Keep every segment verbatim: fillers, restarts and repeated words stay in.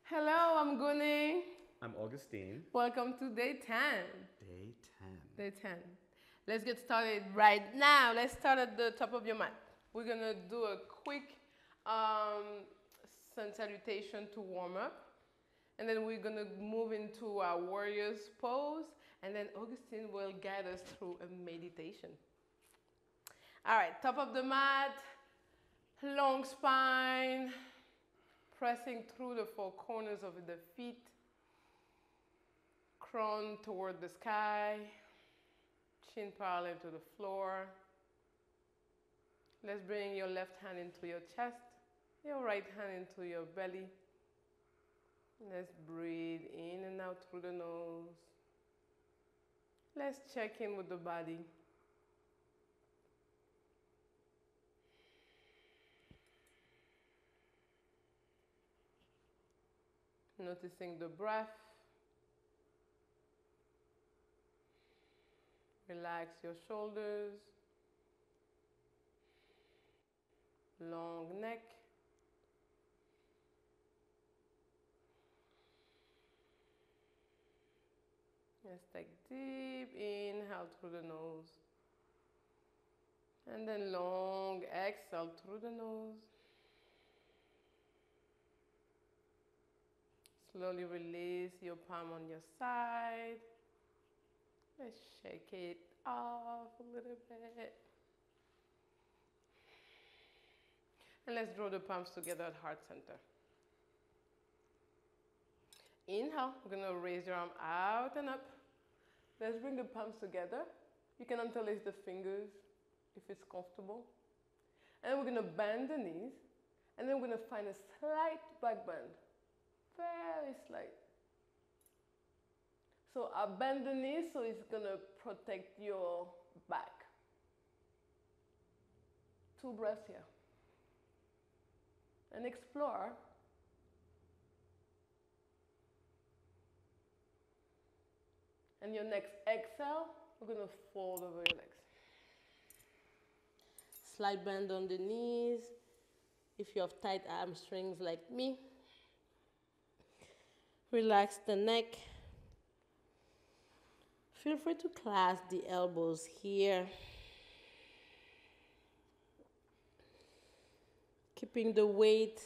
Hello, I'm Ngone. I'm Augustine. Welcome to day ten. Day ten. Day ten. Let's get started right now. Let's start at the top of your mat. We're gonna do a quick um, sun salutation to warm up. And then we're gonna move into our warrior's pose. And then Augustine will guide us through a meditation. All right, top of the mat, long spine, pressing through the four corners of the feet, crown toward the sky, chin parallel to the floor. Let's bring your left hand into your chest, your right hand into your belly. Let's breathe in and out through the nose. Let's check in with the body. Noticing the breath. Relax your shoulders. Long neck. Let's take deep inhale through the nose. And then long exhale through the nose. Slowly release your palm on your side. Let's shake it off a little bit. And let's draw the palms together at heart center. Inhale, we're gonna raise your arm out and up. Let's bring the palms together. You can interlace the fingers if it's comfortable. And then we're gonna bend the knees. And then we're gonna find a slight back bend. Very slight. So I bend the knees so it's gonna protect your back. Two breaths here. And explore. And your next exhale, we're gonna fold over your legs. Slight bend on the knees. If you have tight hamstrings like me, relax the neck. Feel free to clasp the elbows here. Keeping the weight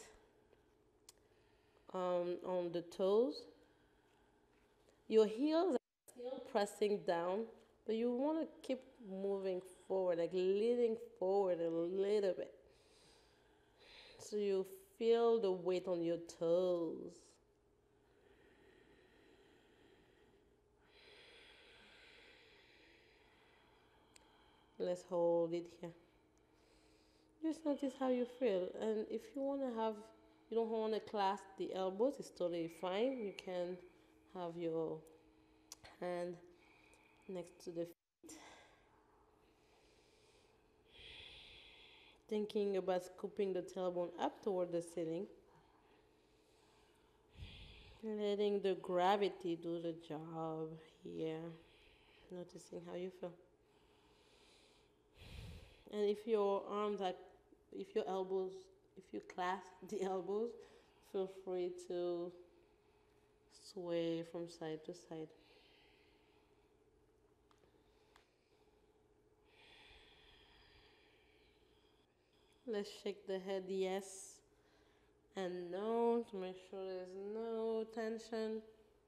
um, on the toes. Your heels are still pressing down, but you want to keep moving forward, like leaning forward a little bit. So you feel the weight on your toes. Let's hold it here. Just notice how you feel. And if you want to have, you don't want to clasp the elbows, it's totally fine. You can have your hand next to the feet. Thinking about scooping the tailbone up toward the ceiling. Letting the gravity do the job here. Noticing how you feel. And if your arms are, if your elbows, if you clasp the elbows, feel free to sway from side to side. Let's shake the head yes and no to make sure there's no tension.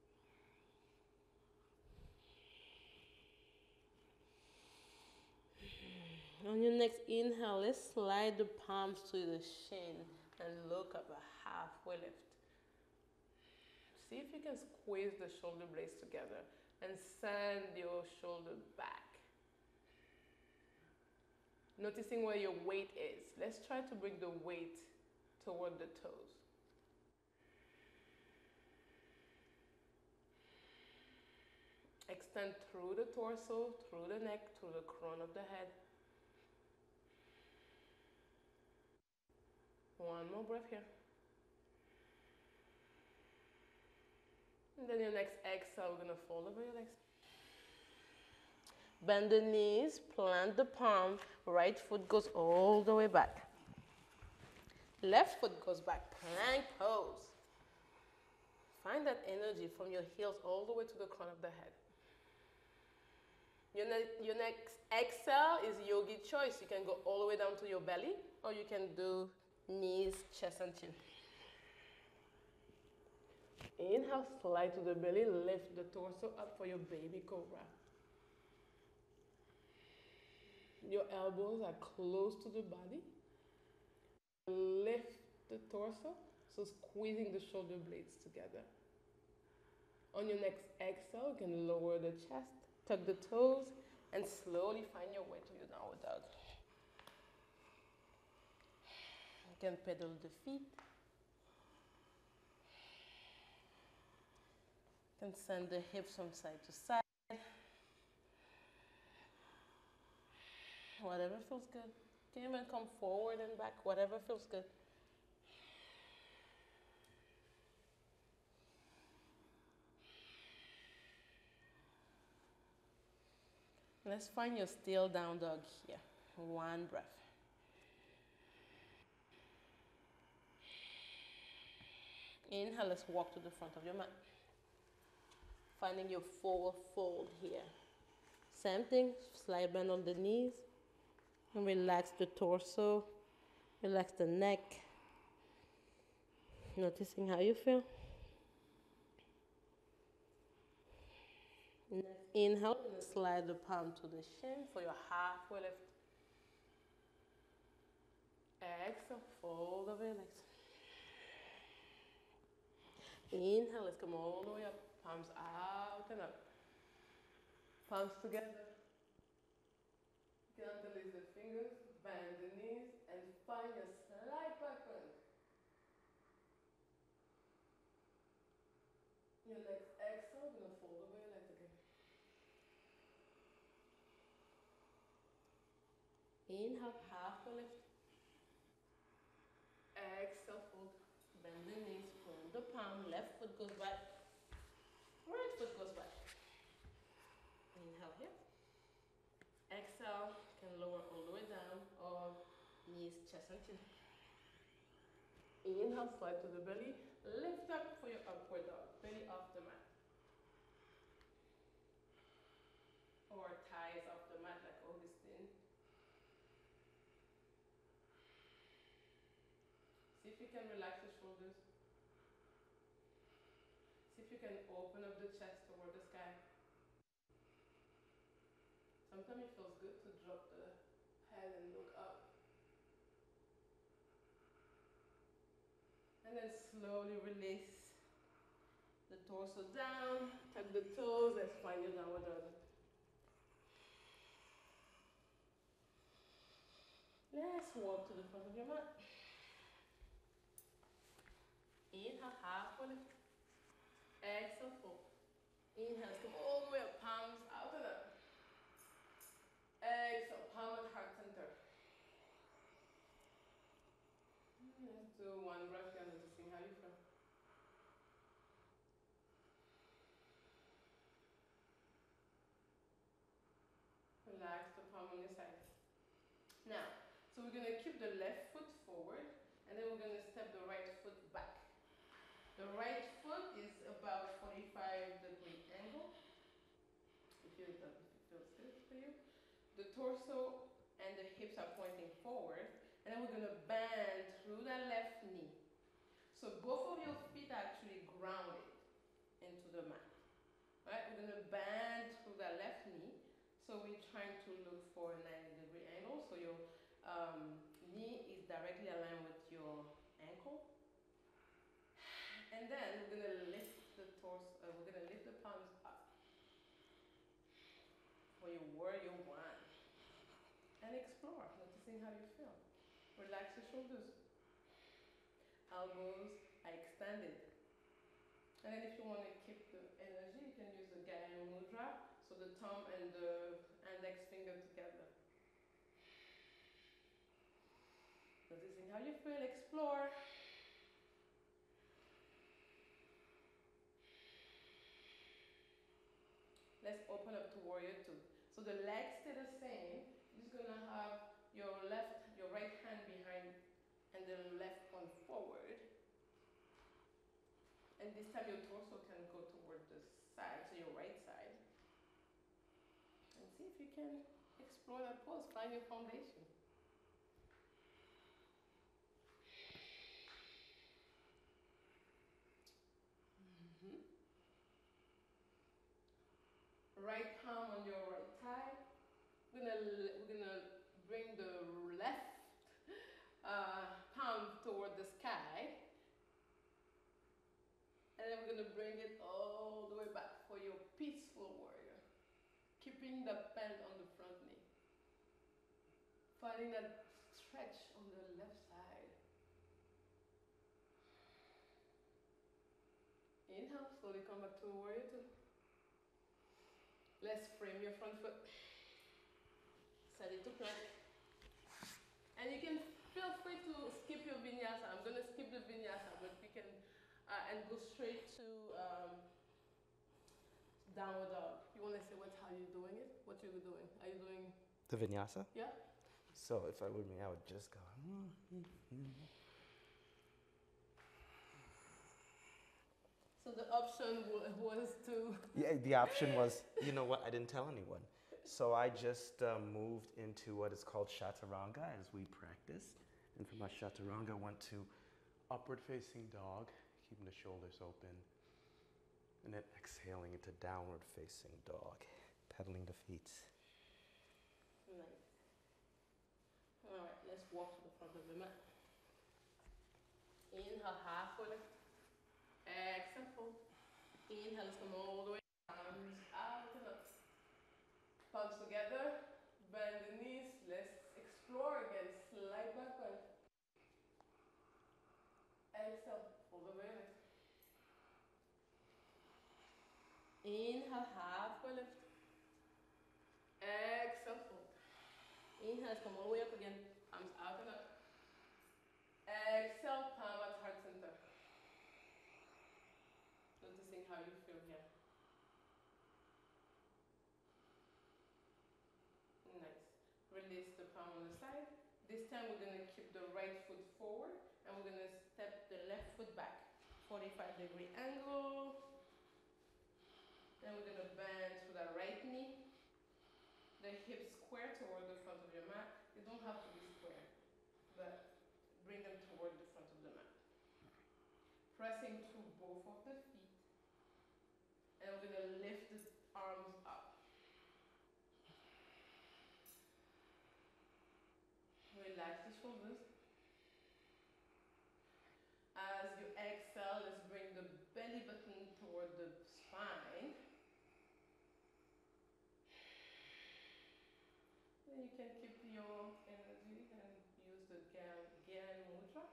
On your next inhale, let's slide the palms to the shin and look up a halfway lift. See if you can squeeze the shoulder blades together and send your shoulder back. Noticing where your weight is. Let's try to bring the weight toward the toes. Extend through the torso, through the neck, through the crown of the head. One more breath here. And then your next exhale, we're gonna fold over your legs. Bend the knees, plant the palm, right foot goes all the way back. Left foot goes back, plank pose. find that energy from your heels all the way to the crown of the head. Your, ne your next exhale is yogi choice. You can go all the way down to your belly, or you can do knees, chest, and chin. Inhale, slide to the belly, lift the torso up for your baby cobra. Your elbows are close to the body. Lift the torso, so squeezing the shoulder blades together. On your next exhale, you can lower the chest, tuck the toes, and slowly find your way to your downward dog. You can pedal the feet. You can send the hips from side to side. Whatever feels good. You can even come forward and back, whatever feels good. Let's find your still down dog here. One breath. Inhale, let's walk to the front of your mat. Finding your forward fold here. Same thing, slight bend on the knees. And relax the torso. Relax the neck. Noticing how you feel. Next inhale, and slide the palm to the shin for your halfway lift. Exhale, fold over your legs. Inhale, let's come all the way up. Palms out and up. Palms together. You can interlace the fingers, bend the knees, and find a slight back bend. Your next exhale, we're going to fold over your legs again. Inhale, halfway lift. Exhale, fold. Bend the knees, pull the palm, left foot goes back, right foot goes back. Inhale here. Exhale, can lower all the way down, or knees, chest, and chin. Inhale, slide to the belly, lift up for your upward dog, belly off the mat. Or thighs off the mat like Augustine. See if you can relax the shoulders. See if you can open up the chest toward the sky. Sometimes it feels good to drop the head and look up. And then slowly release the torso down, tuck the toes, let's find your downward dog. Let's walk to the front of your mat. Inhale, halfway lift. Exhale, fold. Inhale, come all the way up, palms out and up. Exhale, palm and heart center. Let's do one breath here, noticing how you feel. Relax the palm on your side. Now, so we're going to keep the left foot forward, and then we're going to step the right foot back. The right foot is about forty-five degree angle, if, you, if it feels good for you. The torso and the hips are pointing forward, and then we're going to bend through that left knee. So both of your feet are actually grounded into the mat. Right? We're going to bend through that left knee. So we're trying to look for a ninety degree angle. So your um, knee is directly aligned with your ankle. And then we're going to lift the torso, uh, we're going to lift the palms up for your warrior one. And explore, noticing how you feel. Relax your shoulders. Elbows are extended. And then if you want to keep the energy, you can use the Gaya Mudra, so the thumb and the index finger together. Noticing how you feel, explore. Let's open up to warrior two. So the legs stay the same. You're just gonna have your left, your right hand behind and the left one forward. And this time your torso can go toward the side, so your right side. And see if you can explore that pose, find your foundation. Mm-hmm. Right palm on your right thigh. We're gonna, we're gonna bring the left uh, palm toward the sky. And then we're gonna bring it all the way back for your peaceful warrior. Keeping the bend on the front knee. Finding that stretch on the left side. Inhale, slowly come back to a warrior two. Let's frame your front foot. Set it to plank. And you can feel free to skip your vinyasa. I'm gonna skip the vinyasa, but we can uh, and go straight to um, downward dog. You wanna say what how you're doing it? What you're doing? Are you doing The vinyasa? yeah? So if I were me, I would just go. So the option was to Yeah, the option was, you know what, I didn't tell anyone. So I just uh, moved into what is called chaturanga as we practice. And from my chaturanga, went to upward facing dog, keeping the shoulders open. And then exhaling into downward facing dog, pedaling the feet. nice. All right, let's walk to the front of the mat. Inhale, halfway lift. Exhale, fold. Inhale, let's come all the way. Arms out and up. Palms together. Bend the knees. Let's explore again. Slide backward. Exhale, fold the way lift. Inhale, halfway lift. Exhale, fold. Inhale, let's come all the way up again. Arms out and up. Exhale, palm at heart center. Noticing how you feel here. Nice. Release the palm on the side. This time we're going to keep the right foot forward and we're going to step the left foot back. forty-five degree angle. Then we're going to bend through the right knee. The hips square toward the front of your mat. They don't have to be square, but bring them toward the front of the mat. Pressing through both of the feet. And we're going to lift the arms up. Relax the shoulders. As you exhale, let's bring the belly button toward the spine. Then you can keep your energy and use the Ngone mudra.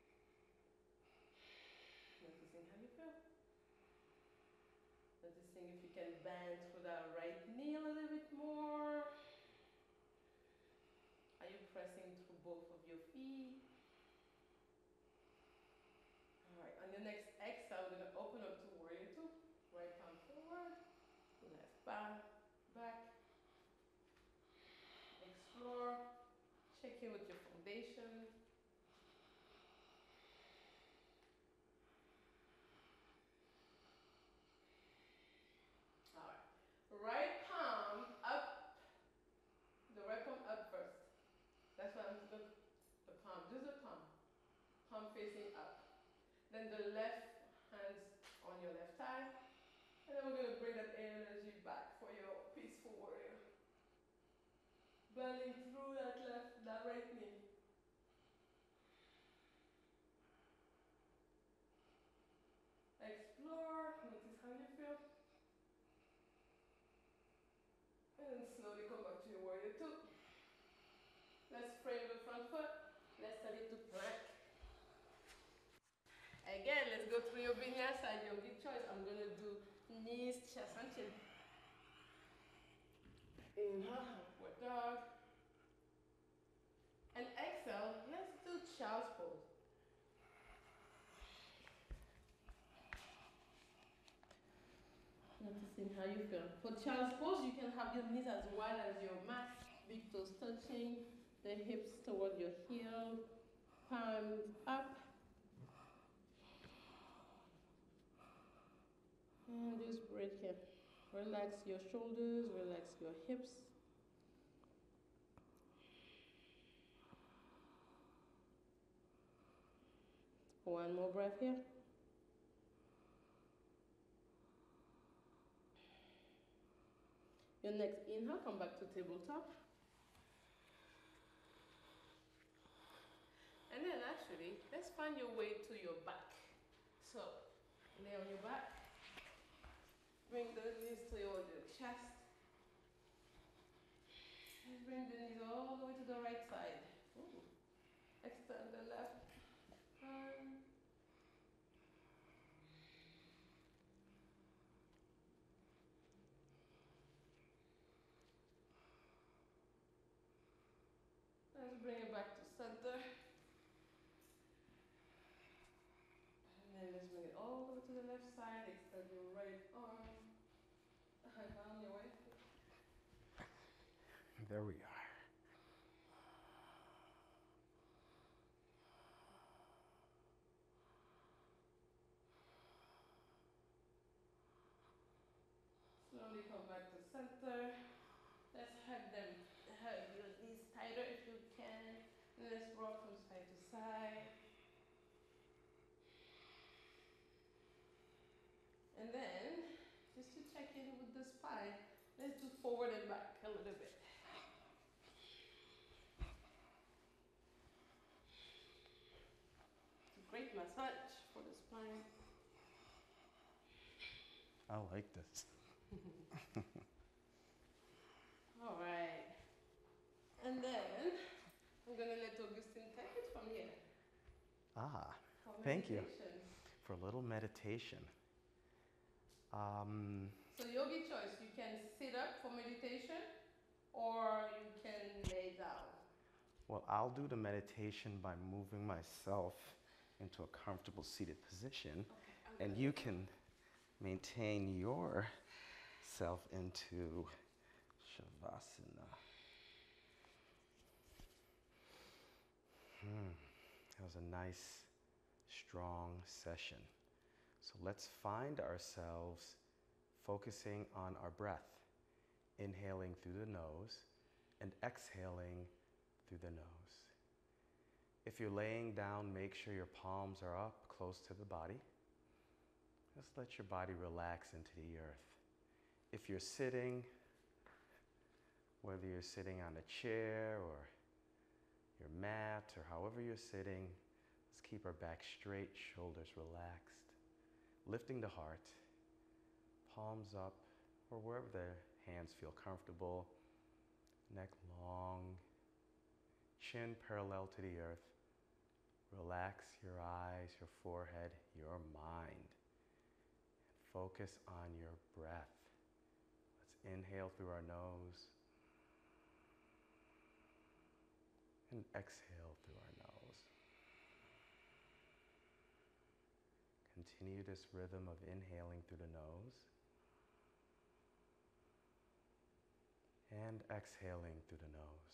Noticing how you feel. Noticing if you can bend through that right knee a little bit more. Are you pressing through both of your feet? Alright, on your next exhale, we're going to open up to warrior two. Right palm forward, left palm back. Explore, check in with your foundation. Alright, right palm up, the right palm up first. That's why I'm look the palm, just the palm, palm facing up. Then the left hands on your left thigh. And then we're going to bring that energy back for your peaceful warrior. Bending through that left, that right knee. Explore, notice how you feel. And then slowly come back to your warrior two. Let's frame the front foot. Let's set it to plank. Again, let's go through your vinyasa, yogic choice. I'm going to do knees, chest, and chin. Inhale, upward dog. And exhale, let's do child's pose. Noticing how you feel. For child's pose, you can have your knees as wide as your mat, big toes touching, the hips toward your heel, palms up. right here. Relax your shoulders, relax your hips. One more breath here. Your next inhale, come back to tabletop. And then actually, let's find your way to your back. So, lay on your back. Bring the knees to your, your chest. And bring the knees all the way to the right side. Ooh. Extend the left arm. Let's bring it back to center. And then let's bring it all the way to the left side. Extend your right arm. Down your way. There we are. Slowly come back to center. Let's hug them. Hug your knees tighter if you can. And let's rock from side to side. And then, just to check in with the spine, let's do forward and back a little bit. Great massage for the spine. I like this. All right. And then, I'm going to let Augustine take it from here. Ah, For thank you meditation. for a little meditation. Um, So yogi choice, you can sit up for meditation or you can lay down. well, I'll do the meditation by moving myself into a comfortable seated position, Okay, and you can maintain yourself into Shavasana. Hmm. That was a nice, strong session. So let's find ourselves focusing on our breath, inhaling through the nose and exhaling through the nose. If you're laying down, make sure your palms are up close to the body. Just let your body relax into the earth. If you're sitting, whether you're sitting on a chair or your mat or however you're sitting, let's keep our back straight, shoulders relaxed, lifting the heart, palms up, or wherever the hands feel comfortable, neck long, chin parallel to the earth. Relax your eyes, your forehead, your mind. And focus on your breath. Let's inhale through our nose and exhale through our nose. Continue this rhythm of inhaling through the nose and exhaling through the nose.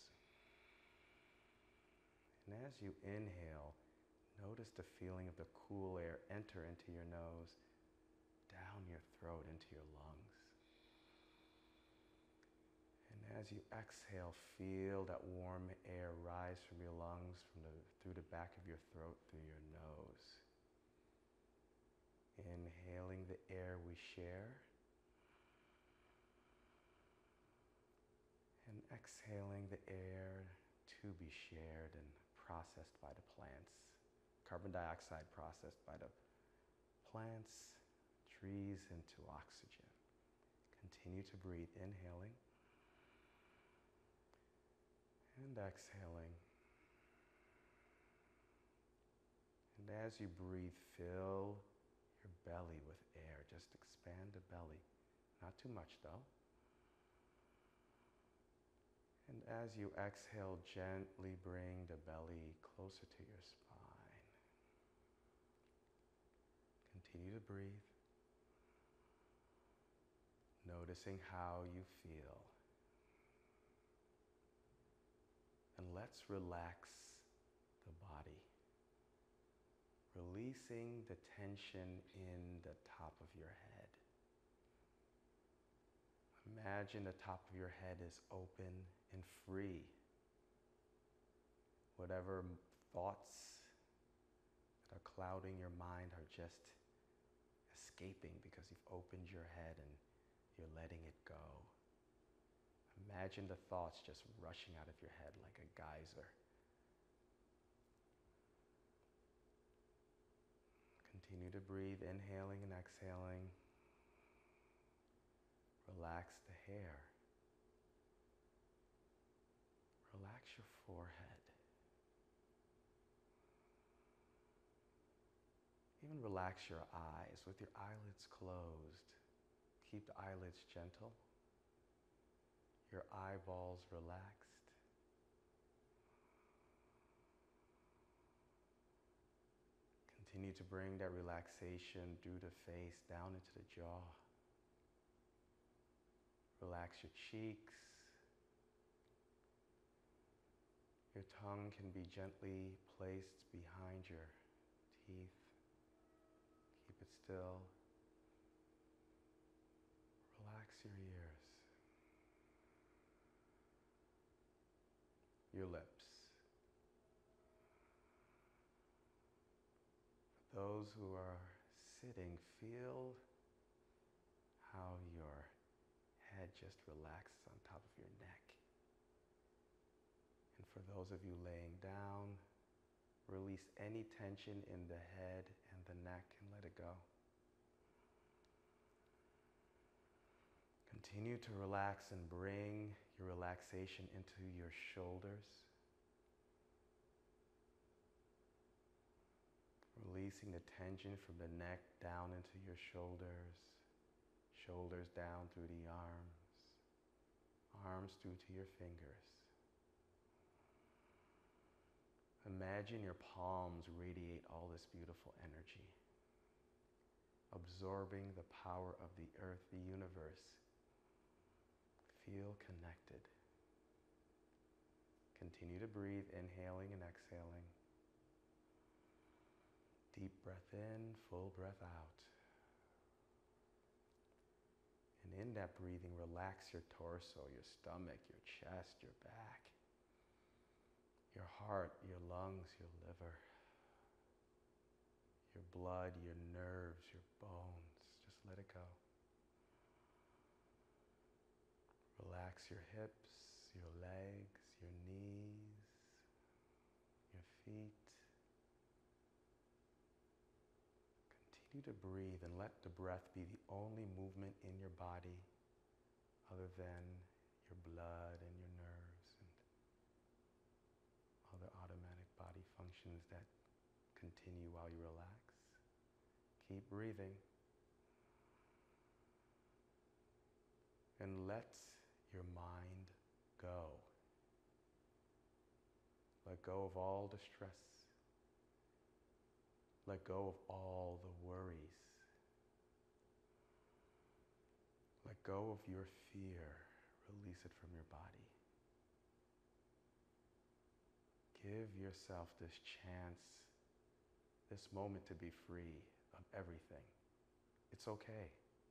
And as you inhale, notice the feeling of the cool air enter into your nose, down your throat into your lungs. And as you exhale, feel that warm air rise from your lungs, from the, through the back of your throat, through your nose. Inhaling the air we share, and exhaling the air to be shared and processed by the plants. Carbon dioxide processed by the plants, trees into oxygen. Continue to breathe, inhaling and exhaling. And as you breathe, fill your belly with air. Just expand the belly. Not too much though. And as you exhale, gently bring the belly closer to your spine. Continue to breathe, noticing how you feel. And let's relax the body, releasing the tension in the top of your head. Imagine the top of your head is open and free. Whatever thoughts that are clouding your mind are just escaping because you've opened your head and you're letting it go. Imagine the thoughts just rushing out of your head like a geyser. Continue to breathe, inhaling and exhaling. Relax the hair. Relax your forehead. Even relax your eyes with your eyelids closed. Keep the eyelids gentle. Your eyeballs relaxed. Continue to bring that relaxation through the face, down into the jaw. Relax your cheeks. Your tongue can be gently placed behind your teeth. Keep it still. Relax your ears. Your lips. For those who are sitting, feel how your head just relaxes on top of your neck. And for those of you laying down, release any tension in the head and the neck and let it go. Continue to relax and bring your relaxation into your shoulders. Releasing the tension from the neck down into your shoulders, shoulders down through the arms, arms through to your fingers. Imagine your palms radiate all this beautiful energy, absorbing the power of the earth, the universe. Feel connected. Continue to breathe, inhaling and exhaling. Deep breath in, full breath out. And in that breathing, relax your torso, your stomach, your chest, your back, your heart, your lungs, your liver, your blood, your nerves, your bones. Just let it go. Relax your hips, your legs, your knees, your feet. Continue to breathe and let the breath be the only movement in your body other than your blood and your nerves and other automatic body functions that continue while you relax. Keep breathing. And let your mind go. Let go of all the stress. Let go of all the worries. Let go of your fear. Release it from your body. Give yourself this chance, this moment to be free of everything. It's okay.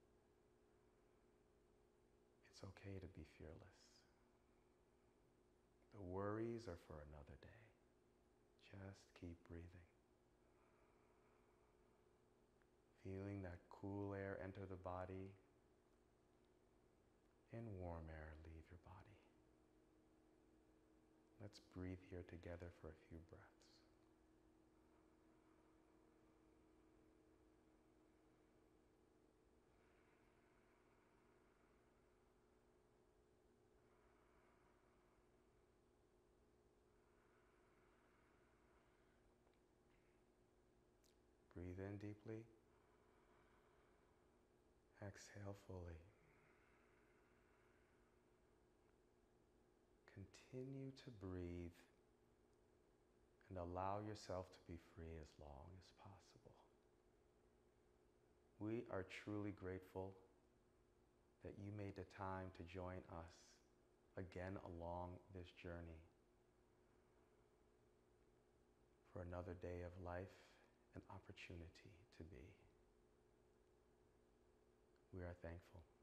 It's okay to be fearless. The worries are for another day. Just keep breathing. Feeling that cool air enter the body and warm air leave your body. Let's breathe here together for a few breaths. Breathe in deeply. Exhale fully. Continue to breathe and allow yourself to be free as long as possible. We are truly grateful that you made the time to join us again along this journey for another day of life and opportunity to be. We are thankful.